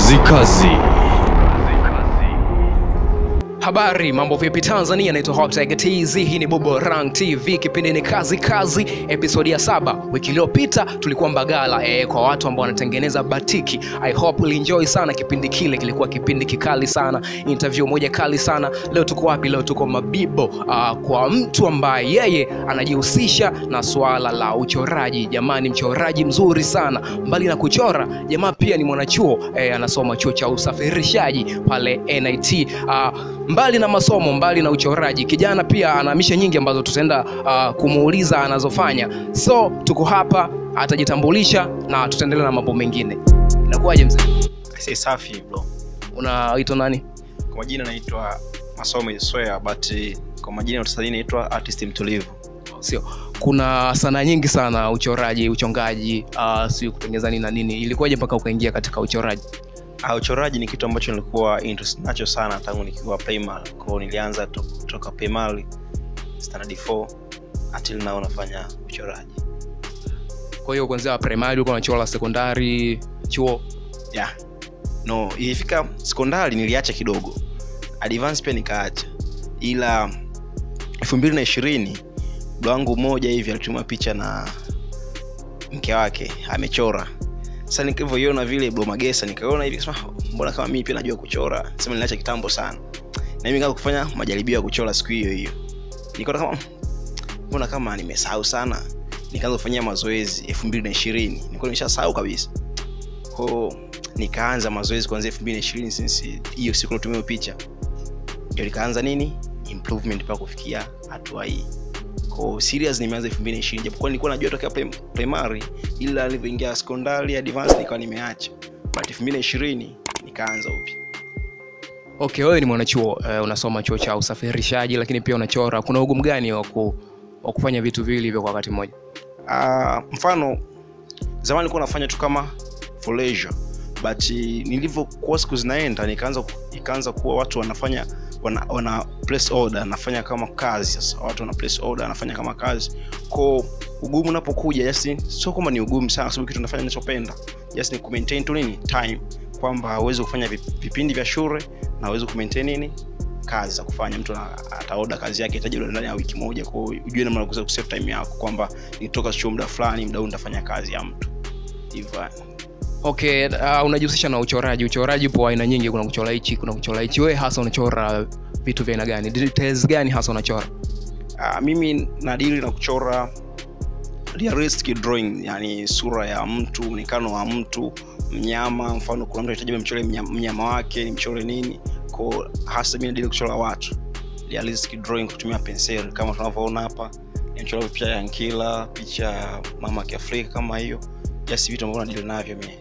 Kazi. Habari, mambo vipi Tanzania? Naitwa Hot Tiger TZ, hii ni Bobo Rank TV, kipindi ni kazi, episode ya 7. Wiki iliyopita tulikuwa Mbagala kwa watu ambao wanatengeneza batiki. I hope you enjoy sana kipindi kile, kilikuwa kipindi kikali sana, interview moja kali sana. Leo tuko wapi? Leo tuko Mabibo, kwa mtu ambaye yeye anajihusisha na swala la uchoraji. Jamani, mchoraji mzuri sana. Mbali na kuchora, jamaa pia ni mwanachuo, anasoma chuo cha usafirishaji pale NIT. Mbali na masomo, mbali na uchoraji, kijana pia ana misha nyingi ambazo tutaenda kumuuliza anazofanya. So tuko hapa, atajitambulisha na tutaendelea na mambo mengine. Inakuwaje mzee? Si safi bro. Unaitwa nani? Kwa majina naitwa Masomo Iswea, but kwa majina utasali naitwa artist Mtulivu. Sio. Kuna sanaa nyingi sana, uchoraji, uchongaji, sio kutengeneza nini na nini. Ilikuwaje mpaka ukaingia katika uchoraji? Uchoraji ni kitu ambacho nilikuwa interest nacho sana tangu nikiwa primary. Kwa nilianza kutoka primary standard 4 until now nafanya uchoraji. Kwa hiyo kuanzia primary ulikuwa unachora, secondary, chuo? Yeah. No, ilifika secondary niliacha kidogo. Advance pia nikaacha. Ila 2020 bwangu mmoja hivi alituma picha na mke wake amechora. Sasa nikivyoiona vile bro magesa, nikaona hivi sema mbona kama mimi pia najua kuchora. Sema niliacha kitambo sana. Na mimi nikaanza kufanya majaribio ya kuchora siku hiyo. Nikaona kama mbona kama nimesahau sana. Nikaanza kufanyia mazoezi 2020. Nilikuwa nimeshasahau kabisa. Kwa nikaanza mazoezi kuanzia 2020 since hiyo siku nilotumia picha. Ndio nikaanza nini? Improvement mpaka kufikia hatua hii. Kwa serious nimeanza 2020 japokuwa nilikuwa najua tokea primary, ila nilipoingia secondary advance nikawa nimeacha. But 2020 nikaanza upya. Okay, wewe ni mwanachuo, unasoma chuo cha usafirishaji lakini pia unachora. Kuna ugumu gani wa kufanya vitu vile hivyo kwa wakati mmoja? Mfano zamani nilikuwa nafanya tu kama for leisure, but nilivyokuwa siku zinaenda nikaanza kuwa watu wanafanya wana place order, nafanya kama kazi. Sasa watu wana place order, anafanya kama kazi. Kwa ugumu unapokuja sio kama ni ugumu sana, sababu kitu tunafanya ninachopenda. Just ni maintain tu nini time, kwamba uweze kufanya vipindi vya shule na uweze maintain nini kazi za kufanya. Mtu ataorder kazi yake itaje ndani ya wiki moja, kwa ujue namna ya ku save time yako, kwamba nitoka chuo muda fulani, muda huu nitafanya kazi ya mtu hivyo. Okay, unajihusisha na uchoraji. Uchoraji po aina nyingi, kuna kuchora hichi, kuna kuchora hichi. Wewe hasa unachora vitu vya aina gani? Details gani hasa unachora? Mimi nadili na kuchora realistic drawing, yani sura ya mtu, muonekano wa mtu, mnyama. Mfano kuna mtu anahitaji mchore mnyama wake, nimchore nini. Kwa hasa mimi nadili kuchora watu, realistic drawing kutumia penseli kama tunavyoona hapa. Nimechora picha ya nkila, picha ya mama wa Afrika kama hiyo. Just vitu ambavyo nadili navyo mimi.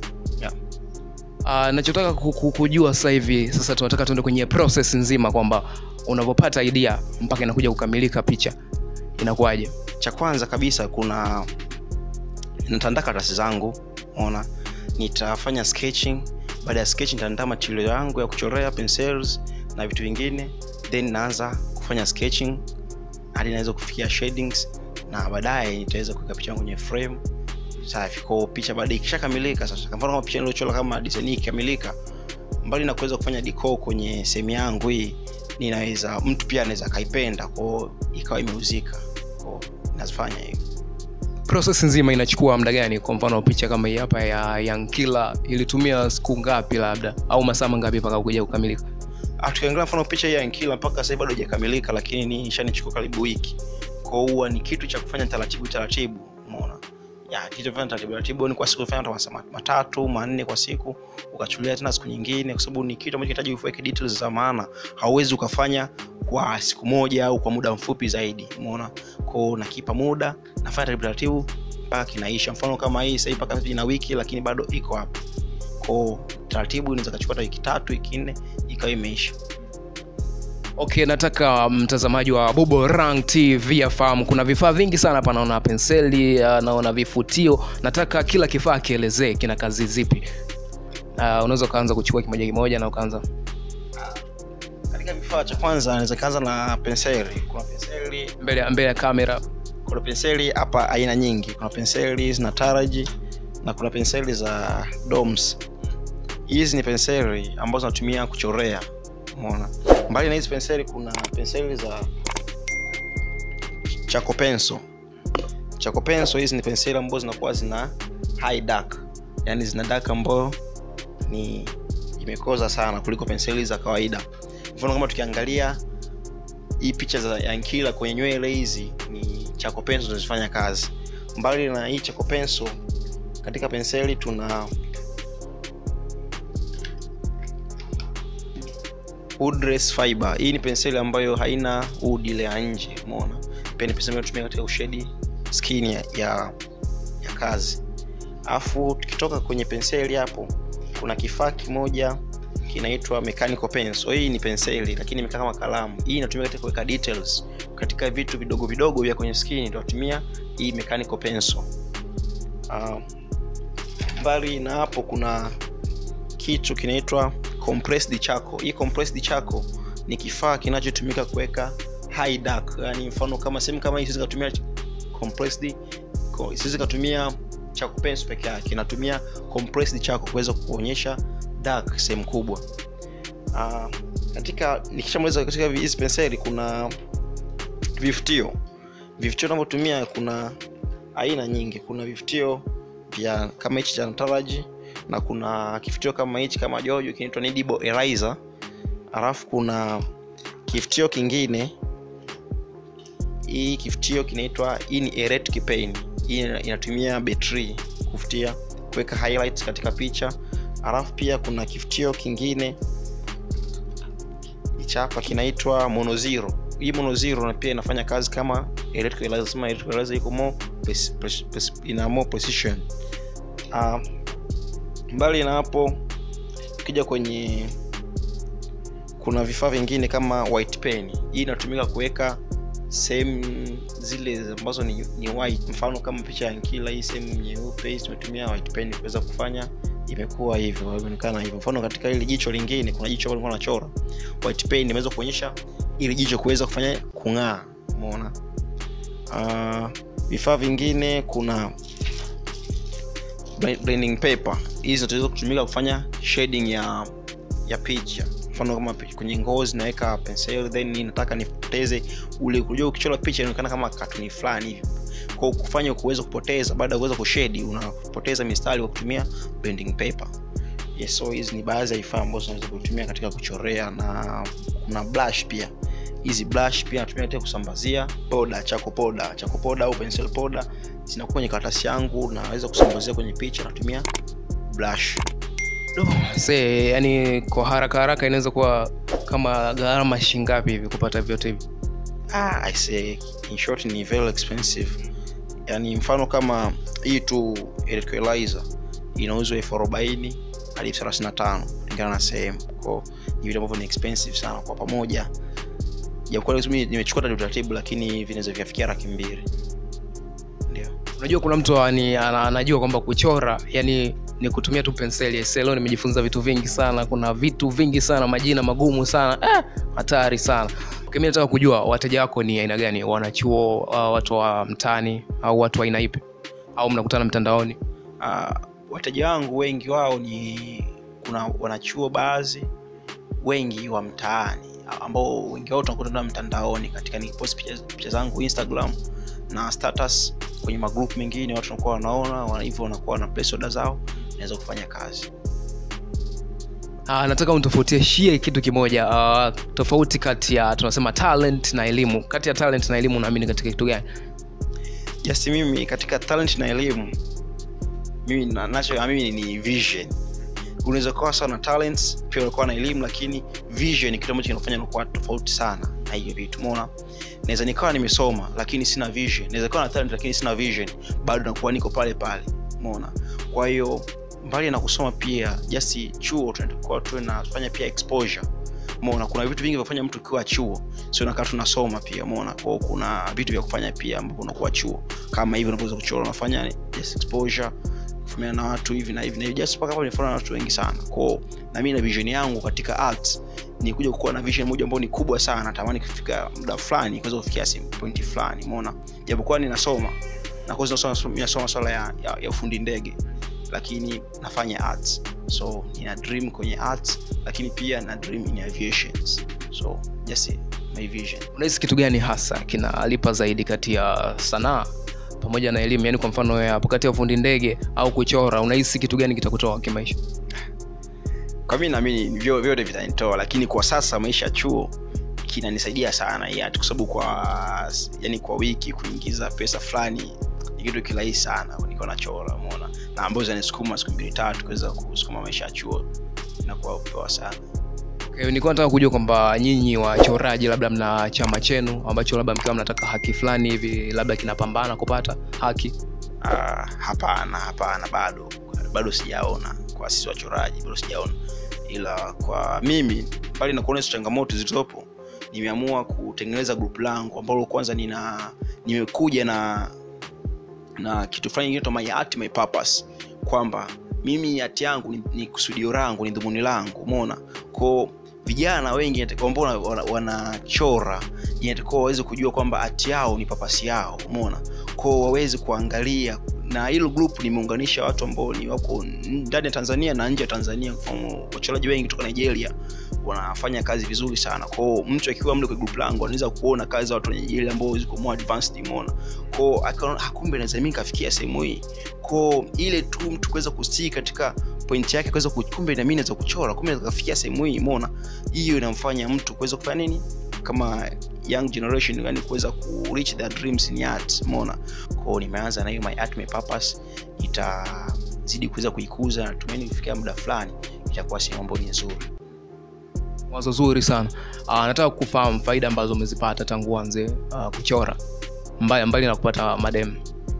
Nachotaka kujua sasa hivi, sasa tunataka tuende kwenye process nzima, kwamba unapopata idea mpaka inakuja kukamilika picha inakuwaje? Cha kwanza kabisa nitaandaa karatasi zangu, unaona, nitafanya sketching. Baada ya sketching nitaandaa material yangu ya kuchorea, pencils na vitu vingine, then naanza kufanya sketching hadi naweza kufikia shadings, na baadaye nitaweza kuweka picha yangu kwenye frame. Safi. Kwa picha baada ikishakamilika, sasa kama picha niliyochora kama design ikikamilika, mbali na kuweza kufanya decor kwenye sehemu yangu hii, ninaweza mtu pia anaweza kaipenda kwa ikawa imeuzika. Kwa nazifanya hivi. Process nzima inachukua muda gani? Kwa mfano picha kama hii hapa ya Young Killer ilitumia siku ngapi labda, au masaa mangapi mpaka kuja kukamilika? Tukiangalia mfano picha hii ya Young Killer mpaka sasa bado haijakamilika, lakini ishanichukua karibu wiki. Kwa hiyo ni kitu cha kufanya taratibu, umeona? Ya kitu fanya taratibu ni kwa siku fanya masaa 3 4 kwa siku, ukachulia tena siku nyingine, kwa sababu ni kitu ambacho kinahitaji uweke details za maana. Hauwezi ukafanya kwa siku moja au kwa muda mfupi zaidi, umeona? Kwa nakipa muda, nafanya taratibu mpaka kinaisha. Mfano kama hii sasa mpaka ina wiki lakini bado iko hapo. Kwa taratibu inaweza kuchukua wiki 3 wiki 4 ikawa imeisha. Okay, nataka mtazamaji wa Bobo Rank TV afahamu kuna vifaa vingi sana hapa. Naona penseli, naona vifutio. Nataka kila kifaa kielezee kina kazi zipi. Unaweza kaanza kuchukua kimoja na ukaanza. Katika vifaa cha kwanza naweza kaanza na penseli. Kuna penseli mbele ya kamera. Kuna penseli hapa aina nyingi. Kuna penseli na taraji na kuna penseli za doms. hizi ni penseli ambazo natumia kuchorea, umeona. Mbali na hizi penseli kuna penseli za Charcoal pencil. Charcoal pencil hizi ni penseli ambazo zinakuwa zina high dark, yani zina dark ambayo ni imekoza sana kuliko penseli za kawaida. Mfano kama tukiangalia hii picha za yankila kwenye nywele hizi, ni Charcoal pencil zinazofanya kazi. Mbali na hii Charcoal pencil, katika penseli tuna woodless fiber. Hii ni penseli ambayo haina wood ile ya nje, umeona. Pia ni penseli inayotumika katika ushedi skin ya kazi. Alafu tukitoka kwenye penseli hapo, kuna kifaa kimoja kinaitwa mechanical pencil. Hii ni penseli lakini imekaa kama kalamu. Hii inatumika katika kuweka details katika vitu vidogo vidogo vya kwenye skin, tunatumia hii mechanical pencil. Mbali na hapo kuna kitu kinaitwa compressed charcoal. Hii compressed charcoal ni kifaa kinachotumika kuweka high dark. Yani mfano kama sehemu kama hii siwezi kutumia compressed, siwezi kutumia charcoal pencil peke yake, inatumia compressed charcoal kuweza kuonyesha dark sehemu kubwa. Nikishamaliza katika hizi penseli kuna vifutio. Vifutio tunavyotumia kuna aina nyingi. Kuna vifutio vya kama hichi cha Nataraji, na kuna kifutio kama hichi kama Jojo kinaitwa Needle Eraser. Alafu kuna kifutio kingine, hii kifutio kinaitwa electric pen. Hii inatumia betri kufutia, kuweka highlights katika picha. Alafu pia kuna kifutio kingine hapa kinaitwa Mono Zero. Hii Mono Zero na pia inafanya kazi kama electric eraser, sema electric eraser iko more precision. Mbali na hapo, ukija kwenye kuna vifaa vingine kama white pen. Hii inatumika kuweka sehemu zile ambazo ni white. Mfano kama picha ya nkila, hii sehemu nyeupe, hii tumetumia white pen kuweza kufanya imekuwa hivyo, inaonekana hivyo. Mfano katika ile jicho lingine, kuna jicho ambalo nachora, white pen imeweza kuonyesha ile jicho kuweza kufanya kung'aa, umeona. Vifaa vingine kuna blending paper. Hizi zinaweza kutumika kufanya shading ya picha. Mfano kama kwenye ngozi naweka pencil, then nataka nipoteze ule, unajua ukichora picha inaonekana kama cartoon fulani hivi. Kwa kufanya kuweza kupoteza, baada ya kuweza kushade unapoteza mistari kwa kutumia blending paper. Yes, so hizi ni baadhi ya vifaa ambazo tunaweza kutumia katika kuchorea. Na kuna blush pia. Hizi blush pia natumia katika kusambazia powder, charcoal powder au pencil powder. Zinakuwa kwenye karatasi yangu, naweza kusambazia kwenye picha, natumia blush. Yani kwa haraka inaweza kuwa kama gharama shingapi hivi kupata vyote hivi? I say in short ni very expensive. Yani mfano kama hii tu electric eraser inauzwa 40 hadi 35 kulingana na sehemu. Kwa ni vitu ambavyo ni expensive sana kwa pamoja. Japokuwa mimi nimechukua taratibu, lakini vinaweza vifikia 200,000. Ndio. Unajua kuna mtu anajua kwamba kuchora yani ni kutumia tu penseli. Leo nimejifunza vitu vingi sana. Kuna vitu vingi sana, majina magumu sana, hatari sana. Mimi nataka kujua wateja wako ni aina gani? Wanachuo, watu wa mtaani, au watu wa aina ipi? Au mnakutana mtandaoni? Wateja wangu wengi wao ni kuna wanachuo baadhi, wengi wa mtaani, ambao wengi wao tunakutana mtandaoni katika ni post picha zangu Instagram na status kwenye magroup mengine. Watu wanakuwa wanaona hivyo, wanakuwa na place order zao, naweza kufanya kazi. Nataka unitofautieshie kitu kimoja, tofauti kati ya tunasema talent na elimu. Kati ya talent na elimu unaamini katika kitu gani? Yes, mimi katika talent na elimu, mimi ninachoamini ni vision. Unaweza kuwa sawa na talents, pia unakuwa na elimu, lakini vision ni kitu ambacho kinafanya unakuwa tofauti sana na hiyo vitu, umeona. Naweza nikawa nimesoma lakini sina vision. Naweza kuwa na talent lakini sina vision, bado nakuwa niko pale pale, umeona. Kwa hiyo mbali na kusoma pia, just chuo tunatakuwa tunafanya pia exposure, umeona. Kuna vitu vingi vya kufanya mtu ukiwa chuo, sio unakaa tunasoma pia, umeona. Kwa kuna vitu vya kufanya pia ambapo unakuwa chuo, kama hivi unaweza kuchora, unafanya just exposure, kufanya na watu hivi na hivi, na just mpaka hapo nifanya na watu wengi sana. Kwa na mimi na vision yangu katika arts ni kuja kuwa na vision moja ambayo ni kubwa sana. Natamani kufika muda fulani kuweza kufikia point fulani, umeona. Japokuwa ninasoma na kwa sababu ninasoma swala ya ufundi ndege, lakini nafanya arts. So nina dream kwenye arts, lakini pia na dream in aviations. So just my vision. Unahisi kitu gani hasa kinalipa zaidi kati ya sanaa pamoja na elimu? Yani kwa mfano wewe hapo kati ya ufundi ndege au kuchora, unahisi kitu gani kitakutoa kimaisha? Kwa mimi naamini vyote vitanitoa, lakini kwa sasa maisha ya chuo kinanisaidia sana kwa sababu kwa wiki kuingiza pesa fulani ni kitu kirahisi sana. Niko nachora, umeona, na ambazo zinanisukuma siku 2-3 kuweza kusukuma maisha ya chuo, inakuwa poa sana. Okay, nilikuwa nataka kujua kwamba nyinyi wachoraji labda mna chama chenu ambacho labda mkiwa mnataka haki fulani hivi labda kinapambana kupata haki? Hapana, bado sijaona. Kwa sisi wachoraji bado sijaona, ila kwa mimi bali na kuona changamoto zilizopo, nimeamua kutengeneza group langu ambalo kwanza nimekuja na kitu fulani kinaitwa my art my purpose, kwamba mimi art yangu ni kusudio langu, ni dhumuni langu, umeona. Kwa vijana wengi ambao wanachora inatakiwa waweze kujua kwamba art yao ni purpose yao, umeona. Kwa waweze kuangalia, na hilo group nimeunganisha watu ambao ni wako ndani ya Tanzania na nje ya Tanzania. Kwa mfano wachoraji wengi kutoka Nigeria wanafanya kazi vizuri sana. Kwa mtu akiwa mle kwa group langu anaweza kuona kazi za watu wa Nigeria ambao ziko more advanced, umeona. Kwa akaona kumbe naweza mimi kafikia sehemu hii. Kwa ile tu mtu kuweza kustick katika point yake, kuweza kumbe na mimi naweza kuchora, kumbe naweza kufikia sehemu hii, umeona. Hiyo inamfanya mtu kuweza kufanya nini kama young generation, yani kuweza ku reach their dreams in art, umeona. Kwa nimeanza na hiyo my art my purpose, itazidi kuweza kuikuza na tumaini kufikia muda fulani itakuwa si mambo nzuri. Wazo zuri sana. Nataka kufahamu faida ambazo umezipata tangu uanze kuchora, mbali na kupata madem.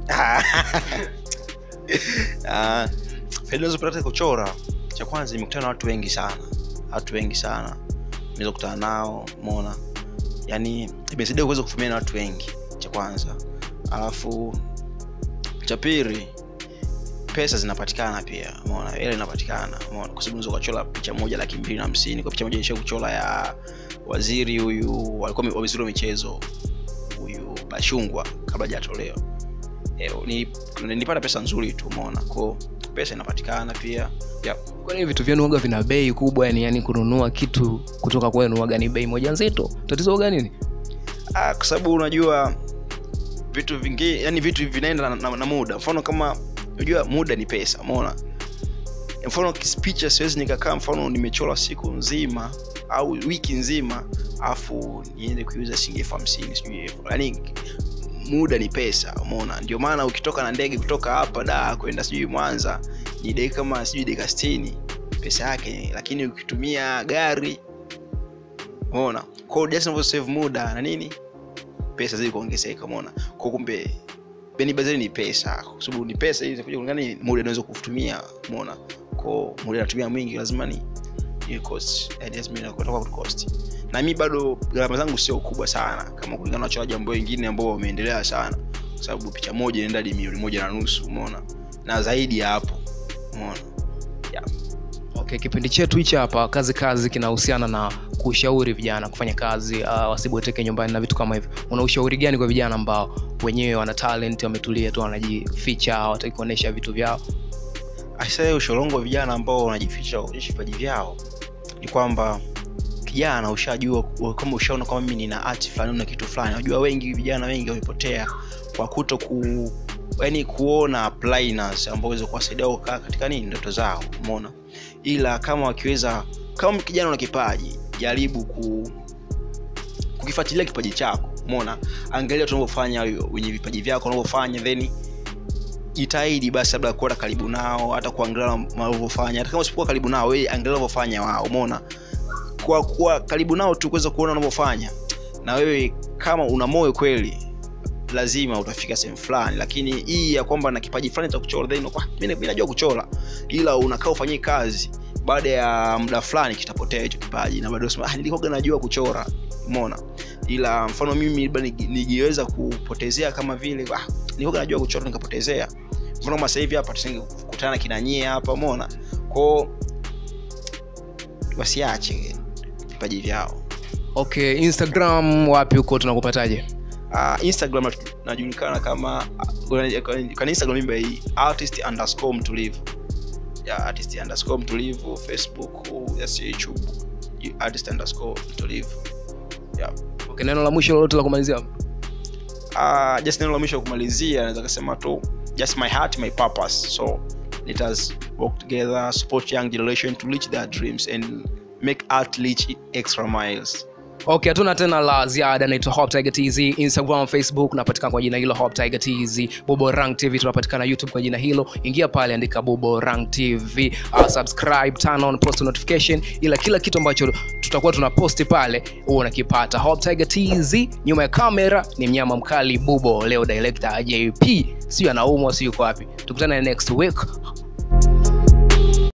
Faida nilizopata kuchora, cha kwanza nimekutana na watu wengi sana. Nimeweza kukutana nao, umeona. Yani imesaidia kuweza kufahamiana na watu wengi, cha kwanza. Alafu cha pili, pesa zinapatikana pia, umeona. Ile inapatikana, umeona, kwa sababu unaweza kuchora picha moja 250. Kwa picha moja nisha kuchora ya waziri huyu alikuwa waziri wa michezo huyu Bashungwa kabla hajatolewa. Nilipata pesa nzuri tu, umeona. Kwa pesa inapatikana pia. Kwa nini vitu vyenu huaga vina bei kubwa? Yani kununua kitu kutoka kwenu huaga ni bei moja nzito. Tatizo gani nini? Kwa sababu unajua vitu vingi, yani vitu vinaenda na muda. Mfano kama unajua muda ni pesa, umeona. Mfano picha siwezi nikakaa mfano nimechora siku nzima au wiki nzima afu niende kuuza shilingi 50 sijui. Yani muda ni pesa, umeona. Ndio maana ukitoka na ndege kutoka hapa Dar kwenda sijui Mwanza ni dakika kama sijui dakika 60 pesa yake, lakini ukitumia gari, umeona. Kwa hiyo just save muda na nini, pesa zile kuongezeka, umeona. Kwa kumbe beni bazari ni pesa, kwa sababu ni pesa hizi kuja kulingana ni muda unaweza kutumia, umeona. Kwa muda natumia mwingi lazima ni cost, just mimi nakutoka kwa cost. Na mimi bado gharama zangu sio kubwa sana kama kulingana na wachoraji ambao wengine ambao wameendelea sana, kwa sababu picha moja inaenda hadi 1.5 milioni, umeona, na zaidi ya hapo, umeona. Okay, kipindi chetu hichi hapa kazi kinahusiana na kushauri vijana kufanya kazi, wasiboteke nyumbani na vitu kama hivyo. Una ushauri gani kwa vijana ambao wenyewe wana talent, wametulia tu wanajificha, hawataki kuonesha vitu vyao? Asante. Ushauri wangu kwa vijana ambao wanajificha kuonesha vipaji vyao ni kwamba kijana ushajua, kama ushaona kama mimi nina art fulani na kitu fulani. Unajua vijana wengi wamepotea kwa kuona planners ambao waweza kuwasaidia kukaa katika ndoto zao, umeona. Ila kama wakiweza, kama kijana una kipaji, jaribu kukifuatilia kipaji chako, umeona. Angalia tunavyofanya wenye vipaji vyako wanavyofanya, then jitahidi basi labda kuwa karibu nao, hata kuangalia wanavyofanya. Hata kama usipokuwa karibu nao, wewe angalia wanavyofanya wao, umeona. Kwa karibu nao tu kuweza kuona wanavyofanya, na wewe kama una moyo kweli lazima utafika sehemu fulani. Lakini hii ya kwamba na kipaji fulani cha kuchora, then mimi najua kuchora, ila unakaa ufanyie kazi, baada ya muda fulani kitapotea hicho kipaji, na bado unasema nilikuwa najua kuchora, umeona. Ila mfano mimi nijiweza kupotezea kama vile nilikuwa najua kuchora nikapotezea. Mfano kama sasa hivi hapa tusingekutana kinanyie hapa, umeona. Kwa wasiache vipaji vyao. Okay, Instagram wapi huko tunakupataje? Instagram najulikana kama kwa Instagram mimi artist_mtulivu. artist_mtulivu, Facebook, YouTube artist_mtulivu. Okay, neno la mwisho lolote la kumalizia? Just neno la mwisho kumalizia naweza kusema tu just my heart, my purpose. So let us work together, support young generation to reach their dreams and make art reach extra miles. Okay, hatuna tena la ziada. Naitwa Hope Tiger TZ, Instagram, Facebook napatikana kwa jina hilo Hope Tiger TZ. Bobo Rank TV tunapatikana YouTube kwa jina hilo. Ingia pale, andika Bobo Rank TV, subscribe, turn on post notification, ila kila kitu ambacho tutakuwa tunaposti pale huwa unakipata. Hope Tiger TZ, nyuma ya kamera ni mnyama mkali Bobo, leo director JP. Sio anaumwa, sio yuko wapi. Tukutane next week.